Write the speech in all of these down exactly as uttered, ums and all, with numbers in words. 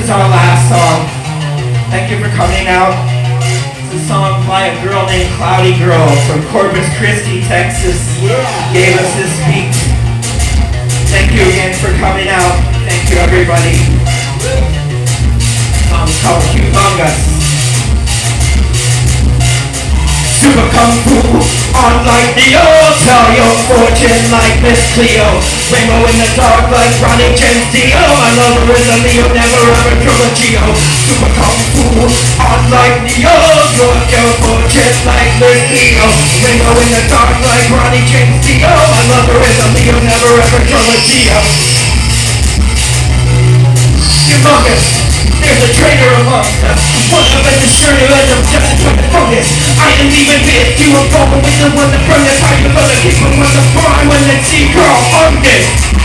is our last song. Thank you for coming out. It's a song by a girl named Cloudy Girl from Corpus Christi, Texas. Gave us this beat. Thank you again for coming out. Thank you, everybody. The song's called Humongous. Super Kung Fu, unlike Neo, tell your fortune like Miss Cleo. Rainbow in the dark like Ronnie James Dio. My lover is a Leo, never ever drove a Geo. Super Kung Fu, unlike Neo, your your fortune like Miss Cleo. Rainbow in the dark like Ronnie James Dio. My lover is a Leo, never ever drove a Geo. Humongous. There's a traitor amongst us. One of us is sure to end up just trying to focus. I am leaving with you, I'm going with the one that burned us. How you gonna keep them with the prime when they see girl on this?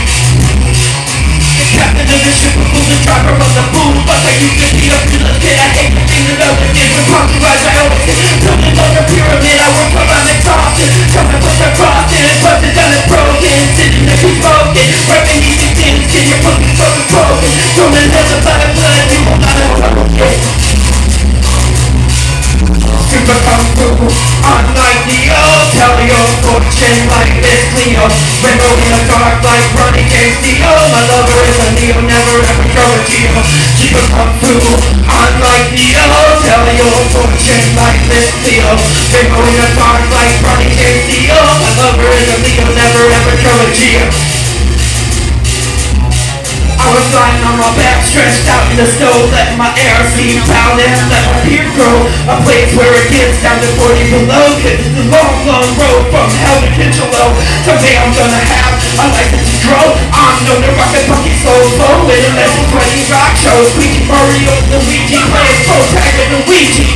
The captain of the ship will the driver of the boom. But I used to be up to the kid. I hate the thing that I was in. When popularized, I always did. Building on the pyramid, I work on my exhaustion. Coming with the crossing, but the gun is broken. Sitting there, keep smoking. Right beneath the skin, skin, your pussy so broken. Don't another blood, blood, you will not have. Super Kung Fu, unlike Neo, tell your fortune like Miss Cleo. Rainbow in the dark like Ronnie James Dio. My lover is a Leo, never ever drove a Geo. Super Kung Fu, unlike Neo, tell your fortune like Miss Cleo. Rainbow in the dark like Ronnie James Dio. My lover is a Leo, never ever drove a Geo. I was lying on my back, stretched out in the snow, letting my air seem pound and let my beard grow. A place where it gets down to forty below, cause it's a long, long road from hell to Kitchelow. Someday I'm gonna have a license to grow. I'm known to rock a funky slow flow with a less than twenty rock shows. Squeaky Mario, Luigi, playing pro tag with Luigi.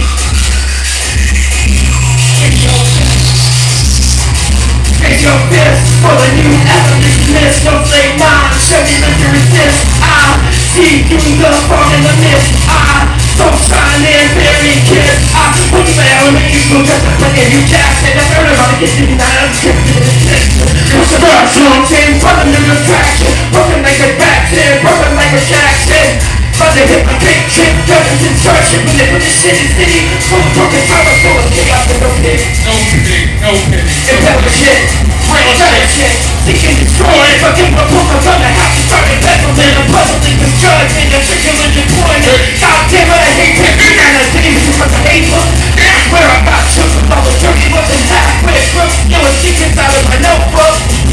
Raise your fist for the new evolution mist. Don't say mine, show me that you resist. I see through the fog and the mist. I don't shine and bury kiss. I put you down and make you go just like a new jacket. I heard about it, getting that unscripted. It's a virtual team, for the new attraction. Broken like a Jackson, broken like a Jackson. But they hit my big trick, guns and starship. When they put the shit in city, full of broken power, full of chaos and no pity. No pity, no pity. Impel shit, real giant shit. Seek and destroy, fucking my book, I'm gonna have to start embezzling. I'm puzzling with drugs and a circular deployment. God damn it, I hate him, and I think it's because I hate him. That's where I got shook with all the dirty wasn't halfway crook. Yelling secrets out of my notebook.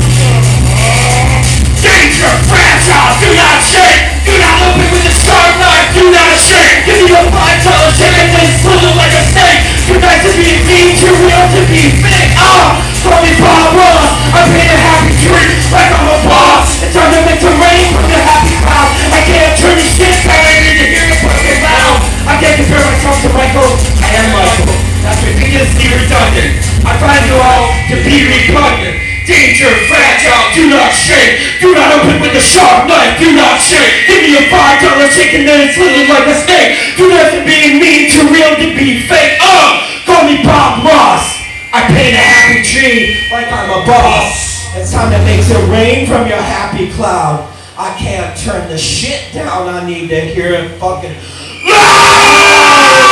Danger, fragile, do not shake. Do not open with a sharp knife, do not shake. Give me a five dollar check and then slither like a snake. Too nice to be mean, too real to be fake. Ah, call me Bob Ross. I paint a happy tree like I'm a boss. It's time to make the rain from the happy cloud. I can't turn this shit back, I need to hear it fucking loud. I can't compare myself to Michael. I am Michael. That's ridiculously redundant. I find you all to be repugnant. Danger, fragile, do not shake. Do not open with a sharp knife, do not shake. Give me a five dollar chicken and it's slither like a snake. Do nothing being mean, too real to be fake. Uh, call me Bob Ross. I paint a happy tree like I'm a boss. It's time to make it rain from your happy cloud. I can't turn the shit down, I need to hear it fucking loud.